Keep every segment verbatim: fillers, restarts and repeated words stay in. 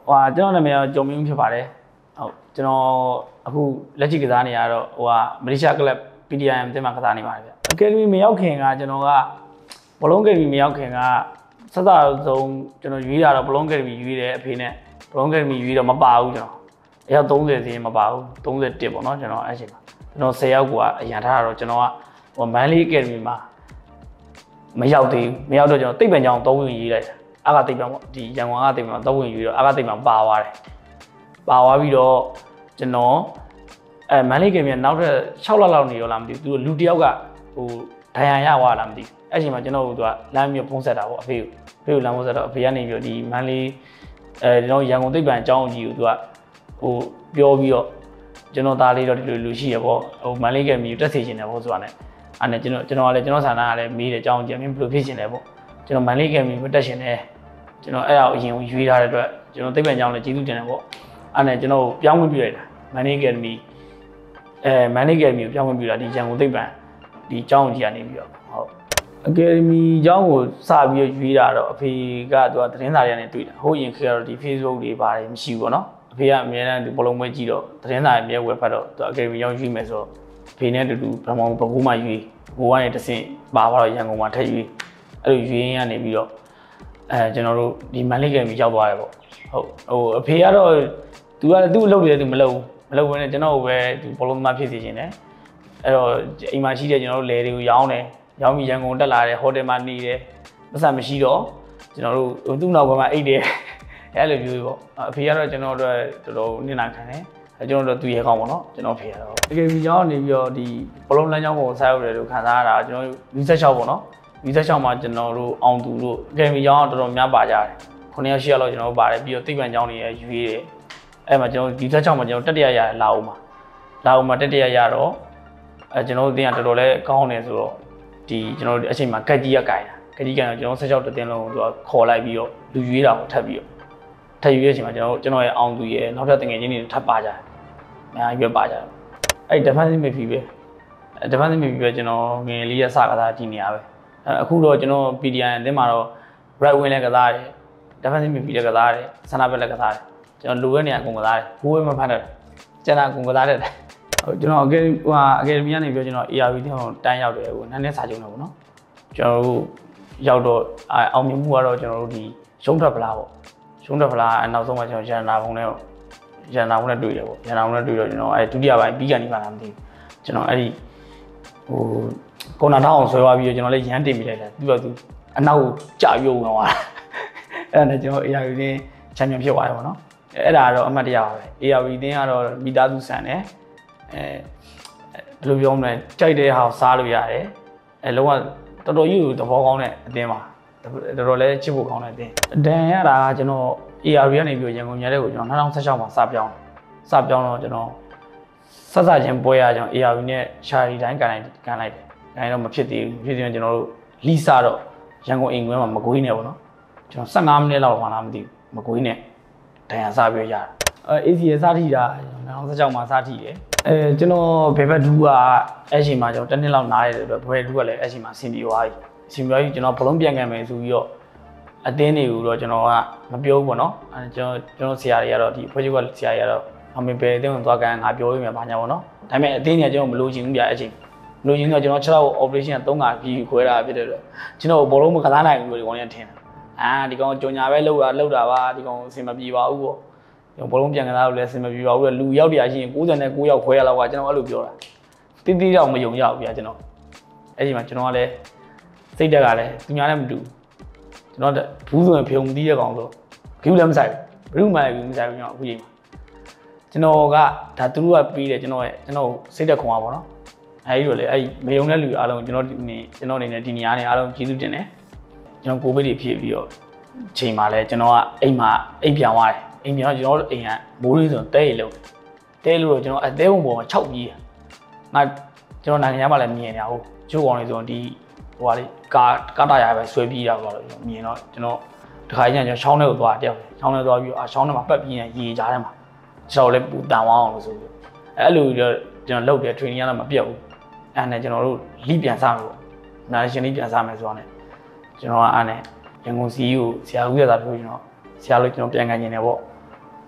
哇，这样的没有做明品牌的，哦，这种အခုလက်ရှိကစားနေရတော့ဟိုကမလေးရှားကလပ် P D I M တင်မှာကစားနေပါတယ်ဗျ။အကယ်ဒမီမရောက်ခင်ကကျွန်တော်ကဘလုံးကယ်ဒမီမရောက်ခင်ကစစဆုံးကျွန်တော်ရွေးရတော့ဘလုံးကယ်ဒမီရွေးတယ်အဖေနဲ့ဘလုံးကယ်ဒမီရွေးတော့မပါဘူးကျွန်တော်အယောက်သုံးဆယ်စီမပါဘူးသုံးဆယ်တစ်ပေါ့နော်ကျွန်တော်အဲ့ချိန်မှာကျွန်တော်ဆယ်ယောက်ကအရန်ထားတော့ကျွန်တော်ကဟိုမန်လေးအကယ်ဒမီမှာမရောက်သေးဘူးမရောက်တော့ကျွန်တော်တိတ်ပံကြောင်သုံးဝင်ရွေးလိုက်တာအားကတိတ်ပံပေါ့ဒီရန်ကုန်ကတိတ်ပံသုံးဝင်ရွေးတော့အားကတိတ်ပံပါသွားတယ်ပါသွားပြီးတော့ကျွန်တော်အဲမန်လေးကယ်ဒမီနောက်ထပ်၆လလောက်နေရောလားမသိဘူးသူလူတယောက်ကဟိုဒဏ်ရာရသွားလားမသိဘူးအဲ့ချိန်မှာကျွန်တော်တို့ကလမ်းမျိုးဖုံးဆက်တာပေါ့အဖေကိုအဖေကိုလမ်းဖုံးဆက်တော့အဖေကနေပြီးတော့ဒီမန်လေးအဲဒီတော့ရန်ကုန်တိတ်ပံအကြောင်းကြီးကိုသူကဟိုပြောပြီးတော့ကျွန်တော်သားလေးတော့ဒီလိုလူရှိရပေါ့ဟိုမန်လေးကယ်ဒမီတက်စီရှင်တယ်ပေါ့ဆိုတာနဲ့အဲ့နဲ့ကျွန်တော်ကျွန်တော်ကလည်းကျွန်တော်ဆန္ဒကလည်းမေးတယ်အကြောင်းကြီးအမြင်ဘယ်လိုဖြစ်ရှင်လဲပေါ့ကျွန်တော်မန်လေးကယ်ဒမီတက်ရှင်တယ်ကျွန်တော်အဲ့ဒါကိုအရင်ရွေးထားတဲ့အတွက်ကျွန်တော်တိတ်ပံအကြောင်းလည်းကျေးဇူးတင်တယ်ပေါ့အဲ့နဲ့ကျွန်တော်ပြောင်းဝင်ပြလိုက်တာမန်လေးကယ်ဒမီအဲမန်လေးကယ်ဒမီကိုပြောင်းဝင်ပြတာဒီရန်ကုန်တိတ်ပံဒီအကြောင်းကြီးကနေပြီးတော့ဟုတ်အကယ်ဒမီအကြောင်းကိုစပြီးရွေးတာတော့အဖေကသူကသတင်းစာတွေကနေတွေ့တာဟိုရင်ခေတ်ကတော့ဒီ Facebook တွေပါတယ်မရှိဘူးပေါ့နော်အဖေကအများနဲ့ဒီဘလုံးပွဲကြည့်တော့သတင်းစာတွေမြဲဝယ်ဖတ်တော့သူအကယ်ဒမီရောက်ရွေးမယ်ဆိုတော့အဖေနဲ့တူတူဗမာဘကူးမှရွေးဘိုးကနေတဆင့်ပါသွားတော့ရန်ကုန်မှာထက်ရွေးအဲ့လိုရွေးရင်းကနေပြီးတော့အဲကျွန်တော်တို့ဒီမန်လေးကယ်ဒမီရောက်သွားတယ်ပေါ့ဟုတ်ဟိုအဖေကတော့သူကသူ့အလုပ်တွေသူမလုပ်ဘူးမလုပ်ဘဲနဲ့ကျွန်တော်ကိုပဲဒီဘလုံးသမားဖြစ်စီခြင်းတယ်အဲ့တော့အိမ်မှာရှိတဲ့ကျွန်တော်တို့လယ်တွေကိုရောင်းတယ်ရောင်းပြီးရန်ကုန်တက်လာတယ်ဟိုတယ်မှာနေတယ်ပတ်စံမရှိတော့ကျွန်တော်တို့သူ့နောက်ကမှအိတ်တယ်အဲ့လိုမျိုးပေါ့အဖေကတော့ကျွန်တော်တို့တော်တော်နစ်နာခံတယ်အဲကျွန်တော်တို့သူရဲကောင်းပေါ့နော်ကျွန်တော်ဖေရတော့အကယ်ဒမီကျောင်းနေပြီးတော့ဒီဘလုံးလမ်းကျောင်းကိုဆက်ရောက်တယ်လို့ခံစားရတာကျွန်တော်ယူဆက်၆ပေါ့နော်ယူဆက်၆မှာကျွန်တော်တို့အောင်သူတို့အကယ်ဒမီကျောင်းတော်တော်များပါကြတယ်ခုနှစ်ယောက်ရှစ်ယောက်လောက်ကျွန်တော်တို့ပါတယ်ပြီးတော့တိတ်ပံကျောင်းတွေရွေးတယ်အဲ့မှာကျွန်တော်ယူဆက်၆မှာကျွန်တော်တက်တရရလာအောင်မှာလာအောင်မှာတက်တရရတော့အဲကျွန်တော်တို့တင်ကတော်တော်လေးကောင်းတယ်ဆိုတော့ဒီကျွန်တော်တို့အချိန်မှာကက်ကြီးရကြိုင်တာကက်ကြီးကြိုင်တော့ကျွန်တော်ဆက်၆တတင်းလုံးကိုသူကခေါ်လိုက်ပြီးတော့လူရွေးတာကိုထပ်ပြီးတော့ထပ်ရွေးတဲ့အချိန်မှာကျွန်တော်ကျွန်တော်ရဲ့အောင်သူရဲ့နောက်ထပ်တငယ်ချင်းတွေထပ်ပါကြတယ်အများကြီးပဲပါကြတယ်အဲ့ defensive midfield ပဲ defensive midfield ပဲကျွန်တော်ငယ်လေးရစကစားကြည့်နေရပဲအခုတော့ကျွန်တော် P D I အသင်းမှာတော့ right wing လည်းကစားတယ် defensive midfield လည်းကစားတယ် center back လည်းကစားတယ်ကျွန်တော်လိုတဲ့နေရာအကုန်ကစားတယ်ဘိုးဝဲမဖတ်တယ်ကျန်တာအကုန်ကစားတယ်ဟုတ်ကျွန်တော်အကယ်ဟိုအကယ်ဒမီကနေပြောကျွန်တော် A R V တင်းကိုတန်းရောက်တယ်ဟိုနန်းနဲ့စာချုပ်တော့ဗောနော်ကျွန်တော်တို့ရောက်တော့အောင်မြင်မှုကတော့ကျွန်တော်တို့ဒီရုံးထွက်ဖလားပေါ့ရုံးထွက်ဖလားနောက်ဆုံးမှကျွန်တော်ရန်နာဖုံးနဲ့ရန်နာဖုံးနဲ့တွေ့တယ်ပေါ့ရန်နာဖုံးနဲ့တွေ့တော့ကျွန်တော်အဲဒုတိယပိုင်းပြီးကနေမှလာမသိဘူးကျွန်တော်အဲ့ဒီဟိုကိုနာထောင်းအောင်ဆွဲသွားပြီးတော့ကျွန်တော်လည်းရန်တင်မိလိုက်တယ်ပြီးတော့သူအနောက်ကိုကြာပြုတ်ဝင်သွားတာအဲ့ဒါနဲ့ကျွန်တော် A R V တင်းချန်ပီယံဖြစ်သွားတယ်ဗောနော်အဲ့ဒါကတော့အမှတ်တရပါပဲ A R V တင်းကတော့မိသားစုဆန်တယ်အဲဘယ်လိုပြောမလဲကြိုက်တဲ့ဟာကိုစားလို့ရတယ်အဲလုံးဝတော်တော်ကြီးကိုသဘောကောင်းတဲ့အတင်းပါတော်တော်လေးချစ်ဖို့ကောင်းတဲ့အတင်းဒန်ရတာကကျွန်တော် A R V ကနေပြီးရန်ကုန်မြတ်တဲ့ကိုကျွန်တော်၂၀၁၆မှာစပြောင်းစပြောင်းတော့ကျွန်တော်ဆက်စချင်းပွဲရကျွန်တော် A R V နဲ့ရှာရီတိုင်းကန်လိုက်ကန်လိုက်တယ်ကန်တော့မဖြစ်သေးဘူးဖြစ်သေးရင်ကျွန်တော်တို့လီစာတော့ရန်ကုန်အိမ်ကွင်းမှာမကွေးနေပေါ့နော်ကျွန်တော်၁၅မိနစ်လောက်မှလားမသိဘူးမကွေးနဲ့ဒန်ရစပြောရတာအဲ A C ရစထိတာ၂၀၁၆မှာစထိတယ်အဲကျွန်တော်ဘယ်ဘက်ဒူးကအဲ့ချိန်မှာကျွန်တော်တစ်နှစ်လောက်နားရတယ်အတွက်ဘယ်ဒူးကလည်းအဲ့ချိန်မှာဆင်ပြေသွားပြီဆင်ပြေသွားပြီကျွန်တော်ဘလုံးပြန်ကန်မယ်ဆိုပြီးတော့အတင်းတွေကိုတော့ကျွန်တော်ကမပြောဘူးပေါ့နော်အဲကျွန်တော်ကျွန်တော်ဆရာတွေကတော့ဒီအဖွဲ့ချုပ်ကဆရာတွေကတော့အမေပဲအတင်းကိုသွားကန်ငါပြောရမယ်ဘာညာပေါ့နော်ဒါပေမဲ့အတင်းတွေကကျွန်တော်မလိုချင်ဘူးဗျအဲ့ချိန်မလိုချင်တော့ကျွန်တော်ခြေထောက် operation ကသုံးခါပြီးခွဲတာဖြစ်တဲ့အတွက်ကျွန်တော်ဘောလုံးမကစားနိုင်ဘူးလို့ဒီကောင်တွေကထင်တာအာဒီကောင်ကြော်ညာပဲလှုပ်တာလှုပ်တာပါဒီကောင်အဆင်မပြေပါဘူးပေါ့ဘောလုံးပြန်ကစားလို့လည်းအဆင်မပြေပါဘူးလူရောက်တရားရှိရင်၉၉ယောက်ခွဲရလောက်ကကျွန်တော်အဲ့လိုပြောတာတိတိတော့မယုံရဘူးဗျာကျွန်တော်အဲ့ဒီမှာကျွန်တော်ကလည်းစိတ်တက်ကလည်းသူများလည်းမတူကျွန်တော်ဘူးဆိုရင်ဖျုံတီးရကောင်ဆိုဂူးလည်းမဆိုင်ဘူးဘယ်သူမှလည်းမဆိုင်ဘူးကျွန်တော်အခုချိန်မှာကျွန်တော်ကဒါသူတို့ကပြီးတယ်ကျွန်တော်ရဲ့ကျွန်တော်စိတ်တက်ခွန်အားပေါ့နော်အဲ့ဒီလိုလေအဲ့မယုံတဲ့လူအားလုံးကျွန်တော်ဒီနေ့ကျွန်တော်အနေနဲ့ဒီနေရာနေအားလုံးကျေးဇူးတင်တယ်ကျွန်တော်ကိုဗစ်တွေဖြစ်ပြီးတော့ချိန်မှာလည်းကျွန်တော်ကအိမ်မှာအိမ်ပြောင်းသွားတယ်အိမ်ပြောင်းကျွန်တော်အိမ်ကမိုးလေးဆိုတဲရီလုံးတဲလို့တော့ကျွန်တော်အသေးပုံပေါ်မှာ၆ပြီးငါကျွန်တော်နိုင်ငံမှာလည်းမြင်နေတာဟုတ်ချိုးကောင်လေးဆိုဒီဟိုဟာလေးကာကာတာရပဲဆွဲပြီးရတော့ကျွန်တော်မြင်တော့ကျွန်တော်တခါကျရင်ကျွန်တော်ချောင်းထဲကိုသွားတယောက်ချောင်းထဲသွားပြီးအာချောင်းထဲမှာပတ်ပြီးရင်ရေကြားထဲမှာကျွန်တော်လည်းပူတန်ဝအောင်လို့ဆိုပြီးအဲ့လိုတော့ကျွန်တော်လုပ်တယ် training ရတော့မပြတ်ဘူးအဲ့နဲ့ကျွန်တော်တို့လိပြန်စားမယ်ပေါ့နာရှင်လိပြန်စားမယ်ဆိုတော့ ਨੇ ကျွန်တော်ကအဲ့နဲ့ရန်ကုန်စီကိုဆရာဦးရတာပြောကျွန်တော်ဆရာလို့ကျွန်တော်ပြန်ကန်နေတယ်ပေါ့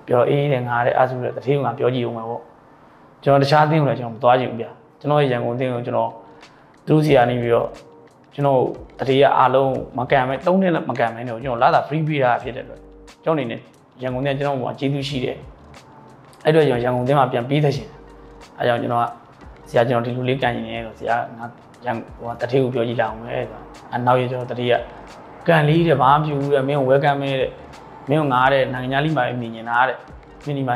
ပြောအေးတယ်ငါတဲ့အဲ့ဆိုတော့တထေးကငါပြောကြည့်အောင်မယ်ပေါ့ကျွန်တော်တခြားအသင်းကိုလည်းကျွန်တော်မသွားချင်ဘူးဗျကျွန်တော်ရန်ကုန်အသင်းကိုကျွန်တော်သူတို့စီကနေပြီးတော့ကျွန်တော်တထေးကအားလုံးမကန်မဲသုံးနှစ်မကန်မဲနေကျွန်တော်လာတာ free ပေးတာဖြစ်တဲ့အတွက်ကျွန်တော်အနေနဲ့ရန်ကုန်ထဲကျွန်တော်ကကျေးဇူးရှိတယ်အဲ့တော့ကျွန်တော်ရန်ကုန်ထဲမှာပြန်ပြီးသက်ရှင်အဲကြောင့်ကျွန်တော်ကဆရာကျွန်တော်ဒီလူလေးကန်ရင်လည်းဆရာငါရန်ဟိုတထေးကိုပြောကြည့်လိုက်အောင်ပဲဆိုအနောက်ရကျွန်တော်တထေးကကန်လေးတဲ့ဘာမှမဖြစ်ဘူးတဲ့မင်းကို welcome မဲတဲ့မင်းကငါတဲ့နိုင်ငံသားလိမှာမြင်နေတာတဲ့မြင်နေမှာ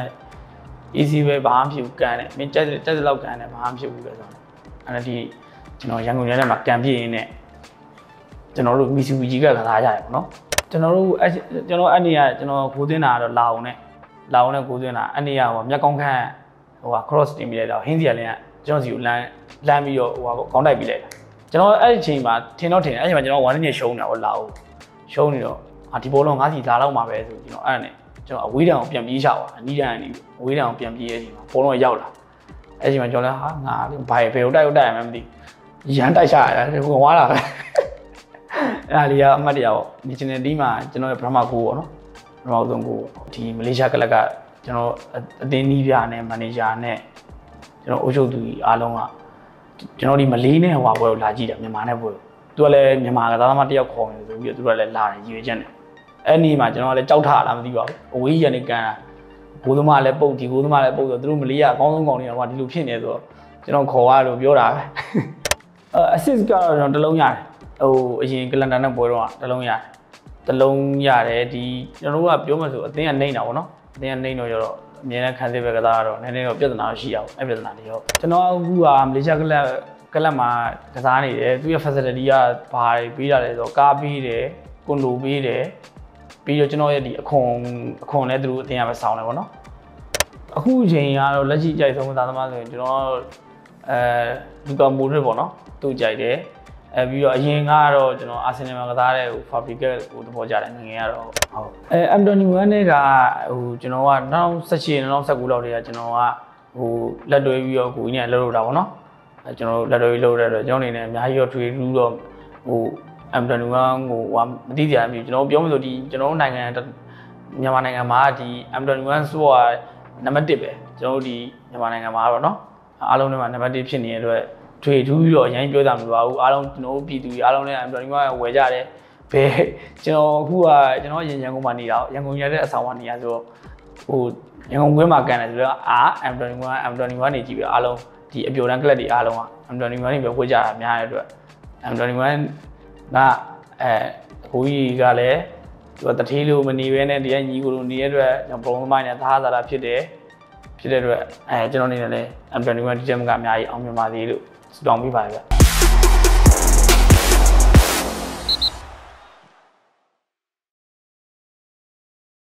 easy ပဲဘာမှမဖြစ်ဘူးကန်တဲ့မင်းကြက်ကြက်လောက်ကန်တယ်ဘာမှမဖြစ်ဘူးလေဆိုတော့အဲ့ဒါဒီကျွန်တော်ရန်ကုန်ရဲထဲမှာကန်ပြည့်ရင်းနဲ့ကျွန်တော်တို့မီစီဝီကြီးကကစားကြရပေါ့နော်ကျွန်တော်တို့အဲ့ကျွန်တော်အဲ့နေကကျွန်တော်ကိုသွင်းတာတော့လာအောင်နဲ့လာအောင်နဲ့ကိုသွင်းတာအဲ့နေကဟိုမြက်ကောင်းခန့်ဟိုက cross တင်ပြီးလိုက်တော့ဟင်းစီကလည်းကျွန်တော်စီကိုလမ်းလမ်းပြီးတော့ဟိုကခေါင်းတိုက်ပြီးလိုက်တာကျွန်တော်အဲ့ဒီအချိန်မှာထင်တော့ထင်အဲ့ဒီမှာကျွန်တော်ဝမ်းနေရှုံးတာဟိုလာအောင်ရှုံးနေတော့အာဒီဘောလုံးငါးစီလာတော့မှာပဲဆိုကျွန်တော်အဲ့ဒါနဲ့ကျွန်တော်အဝေးတန်းကိုပြန်ပြေးချပါအနီးတန်းကနေအဝေးတန်းကိုပြန်ပြေးရချိန်မှာဘောလုံးရောက်လာအဲ့ဒီမှာကျွန်တော်လည်းဟာငါဘာဘယ်ကိုတိုက်တိုက်ရမှမသိရမ်းတိုက်ချရတယ်ဟိုဝါလာပဲအဲ့ဒါလေးကအမှတ်တရပေါ့ national team မှာကျွန်တော်ရဲ့ပထမကိုပေါ့နော်ပထမဆုံးကိုဒီမလေးရှားကလပ်ကကျွန်တော်အသင်းနီးပြနဲ့မန်နေဂျာနဲ့ကျွန်တော်အုပ်ချုပ်သူအားလုံးကကျွန်တော်ဒီမလေးနဲ့ဟိုဘွဲကိုလာကြည့်တယ်မြန်မာနဲ့ဘွဲကိုသူကလည်းမြန်မာကသားသမားတယောက်ခေါ်နေဆိုပြီးတော့သူကလည်းလာတယ်ရွေးချက်နဲ့အဲ့ဒီမှာကျွန်တော်လည်းကြောက်ထလာမသိပါဘူးအဝေးရနေကန်တာဘိုးသမားလည်းပုတ်ဒီဘိုးသမားလည်းပုတ်ဆိုသူတို့မလေးကအကောင်းဆုံးကောင်တွေကဒီလိုဖြစ်နေဆိုတော့ကျွန်တော်ခေါ်ရလို့ပြောတာပဲအဲ assist ကတော့ကျွန်တော်တလုံးရတယ်ဟိုအရင်ကလန်တာနဲ့ပွဲတော့တလုံးရတယ်တလုံးရတယ်ဒီကျွန်တော်တို့ကပြောမှဆိုအသင်းကနေနေတာပေါ့နော်အသင်းကနေတော့ကျတော့အမြဲတမ်းခံစစ်ပဲကစားတော့နည်းနည်းတော့ပြဿနာရှိအောင်အဲ့ပြဿနာတွေရောကျွန်တော်အခုကမလေးရှားကလပ်ကလပ်မှာကစားနေတယ်သူရဲ့ facility ကဘာတွေပေးတာလဲဆိုတော့ကားပေးတယ်ကွန်ဒိုပေးတယ်ပြီးတော့ကျွန်တော်ရဲ့ဒီအခွန်အခွန်လည်းသူတို့အတင်းရပဲစောင်းတယ်ပေါ့နော်အခုချိန်ကတော့လက်ရှိကြိုက်ဆုံးသားသမားဆိုရင်ကျွန်တော်အဲလူကာမိုဒရစ်ပေါ့နော်သူ့ကြိုက်တယ်အဲပြီးတော့အရင်ကတော့ကျွန်တော်အာဆင်နယ်မှာကစားတဲ့ဟို Fabricate ဟိုတဘောကြတယ်ငငယ်ကတော့ဟုတ်အဲ M twenty-one နဲ့ကဟိုကျွန်တော်က၂၀၁၈၂၀၁၉လောက်တည်းကကျွန်တော်ကဟိုလက်တွဲပြီးတော့ကိုကြီးနဲ့လှုပ်လို့တာပေါ့နော်အဲကျွန်တော်လက်တွဲပြီးလှုပ်တဲ့အတွက်ကျွန်တော်အနေနဲ့အများကြီးတော့ထွေထူးတော့ဟိုM twenty-one ကိုဟိုမသိကြဘူးကျွန်တော်ပြောမလို့ဒီကျွန်တော်နိုင်ငံမြန်မာနိုင်ငံမှာဒီ M twenty-one ဆိုတာနံပါတ်တစ်ပဲကျွန်တော်ဒီမြန်မာနိုင်ငံမှာတော့เนาะအားလုံးထဲမှာနံပါတ်တစ်ဖြစ်နေတဲ့အတွက်ထွေထူးပြီးတော့အရင်ပြောတာမလိုပါဘူးအားလုံးကျွန်တော်ပြည်သူတွေအားလုံးလည်း M twenty-one ဝယ်ကြတယ်ဘယ်ကျွန်တော်အခုကကျွန်တော်ရန်ကုန်မှာနေတာရန်ကုန်ရတဲ့အဆောင်မှာနေရဆိုတော့ဟိုရန်ကုန်ကွင်းမှာကန်တယ်ဆိုတော့အာ M twenty-one M twenty-one နေကြည့်ပြီးအားလုံးဒီအပြိုတန်းကလပ်တွေအားလုံးက M twenty-one နေပဲဝယ်ကြတာများတဲ့အတွက် M twenty-one ကအဲကိုကြီးကလည်းသူကတထေးလို့မနေဘဲနဲ့တရားညီကိုလိုနေတဲ့အတွက်ကျွန်တော်ပရုံးသမိုင်းနဲ့သားသာတာဖြစ်တယ်ဖြစ်တဲ့အတွက်အဲကျွန်တော်နေနဲ့လည်း M twenty-one ဒီချက်မကအများကြီးအောင်မြင်ပါသေးလို့ဆုတောင်းပေးပါရစေ